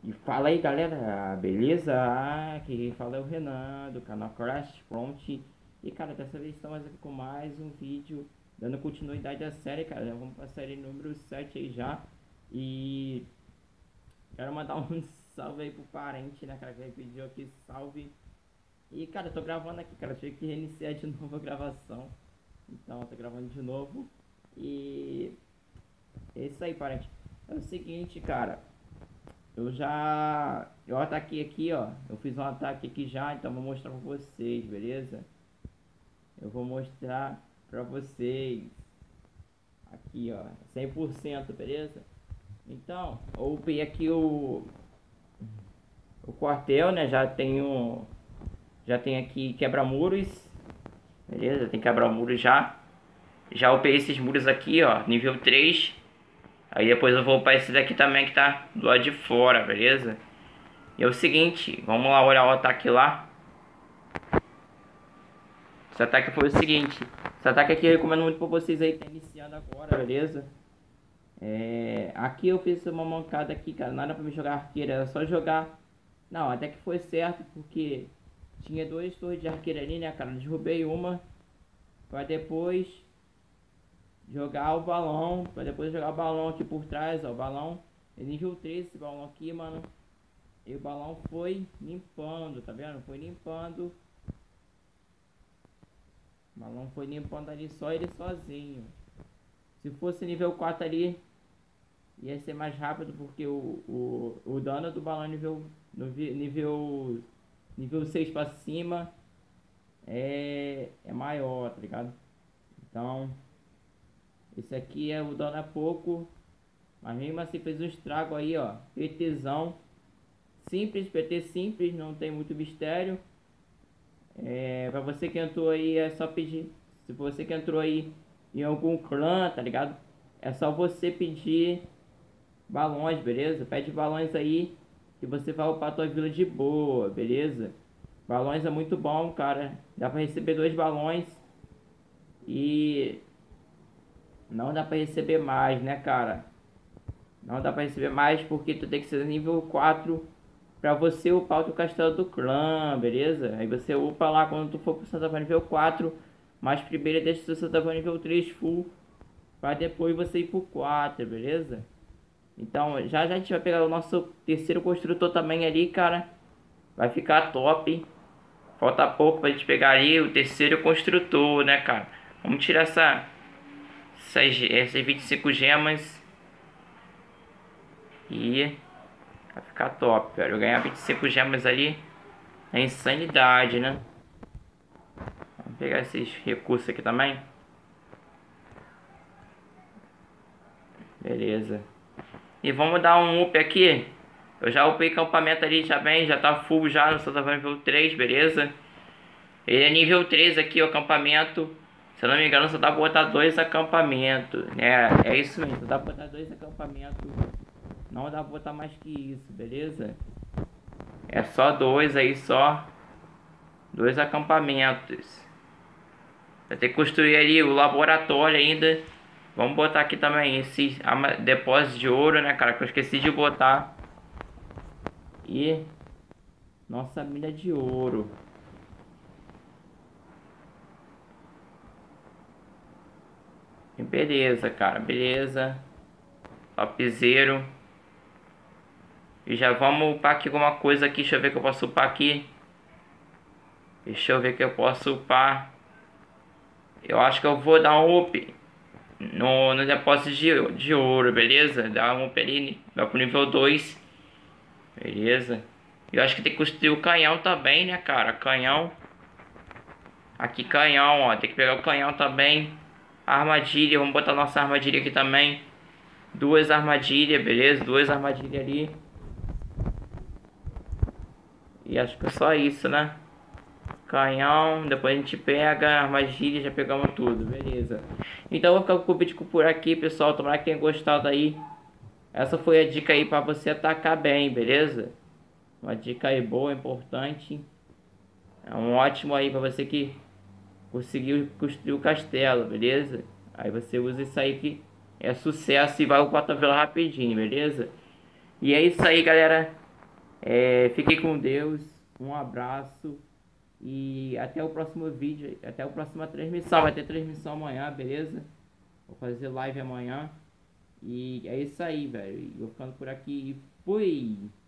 E fala aí galera, beleza? Aqui quem fala é o Renan do canal Crash Front. E cara, dessa vez estamos aqui com mais um vídeo dando continuidade à série, cara. Já vamos pra série número 7 aí já. E quero mandar um salve aí pro parente, né, cara, que pediu aqui salve. E cara, eu tô gravando aqui, cara, tive que reiniciar de novo a gravação. Então eu tô gravando de novo. E é isso aí, parente. É o seguinte, cara. Eu ataquei aqui, ó. Eu fiz um ataque aqui já, então vou mostrar pra vocês, beleza? Eu vou mostrar pra vocês. Aqui, ó. 100%, beleza? Então, eu upei aqui o quartel, né? Já tem aqui quebra-muros. Beleza? Tem quebra-muros já. Já upei esses muros aqui, ó. Nível 3. Aí depois eu vou upar esse daqui também que tá do lado de fora, beleza? E é o seguinte, vamos lá olhar o ataque lá. Esse ataque foi o seguinte. Esse ataque aqui eu recomendo muito pra vocês aí que tá iniciando agora, beleza? Aqui eu fiz uma mancada aqui, cara. Nada pra me jogar arqueira, era só jogar. Não, até que foi certo, porque tinha duas torres de arqueira ali, né, cara? Derrubei uma pra depois jogar o balão. Pra depois jogar o balão aqui por trás, ó. O balão é nível 13 esse balão aqui, mano. E o balão foi limpando, tá vendo? Foi limpando. O balão foi limpando ali só ele sozinho. Se fosse nível 4 ali, ia ser mais rápido, porque o dano do balão nível 6 pra cima é maior, tá ligado? Então, esse aqui o dano é pouco, mas mesmo assim fez um estrago aí, ó. PTzão. Simples, PT simples, não tem muito mistério. Pra você que entrou aí, é só pedir. Se você que entrou aí em algum clã, tá ligado? É só você pedir balões, beleza? Pede balões aí que você vai upar a tua vila de boa, beleza? Balões é muito bom, cara. Dá pra receber 2 balões. E não dá pra receber mais, né, cara? Não dá pra receber mais porque tu tem que ser nível 4 pra você upar o teu castelo do clã, beleza? Aí você upa lá quando tu for pro Santa nível 4. Mas primeiro deixa o Santa nível 3 full. Pra depois você ir pro 4, beleza? Então já já a gente vai pegar o nosso terceiro construtor também ali, cara. Vai ficar top. Falta pouco pra gente pegar ali o terceiro construtor, né, cara? Vamos tirar essas 25 gemas. E vai ficar top, velho. Eu ganhar 25 gemas ali é insanidade, né? Vamos pegar esses recursos aqui também. Beleza. E vamos dar um up aqui. Eu já upei acampamento ali já bem, já tá full já no Santa nível 3, beleza? Ele é nível 3 aqui, o acampamento. Se eu não me engano, só dá pra botar 2 acampamentos, né? É isso mesmo, só dá pra botar 2 acampamentos. Não dá pra botar mais que isso, beleza? É só 2 aí, só 2 acampamentos. Vai ter que construir ali o laboratório ainda. Vamos botar aqui também esse depósito de ouro, né, cara? Que eu esqueci de botar. E nossa mina de ouro. E beleza, cara, beleza. Topzero. E já vamos upar aqui alguma coisa aqui. Deixa eu ver o que eu posso upar aqui. Deixa eu ver o que eu posso upar. Eu acho que eu vou dar um up no depósito de ouro, beleza? Dar um up ali, vai pro nível 2. Beleza. Eu acho que tem que construir o canhão também, né, cara? Canhão. Aqui canhão, ó. Tem que pegar o canhão também. Armadilha, vamos botar nossa armadilha aqui também. 2 armadilhas, beleza? 2 armadilhas ali. E acho que é só isso, né? Canhão, depois a gente pega a armadilha, já pegamos tudo, beleza. Então eu vou ficar com o vídeo por aqui, pessoal. Tomara que tenham gostado aí. Essa foi a dica aí pra você atacar bem, beleza? Uma dica aí boa, importante. É um ótimo aí pra você que conseguiu construir o castelo, beleza? Aí você usa isso aí que é sucesso e vai upar a tua vila rapidinho, beleza? E é isso aí, galera. Fiquem com Deus, um abraço e até o próximo vídeo, até a próxima transmissão. Vai ter transmissão amanhã, beleza? Vou fazer live amanhã. E é isso aí, velho. Eu vou ficando por aqui. Fui!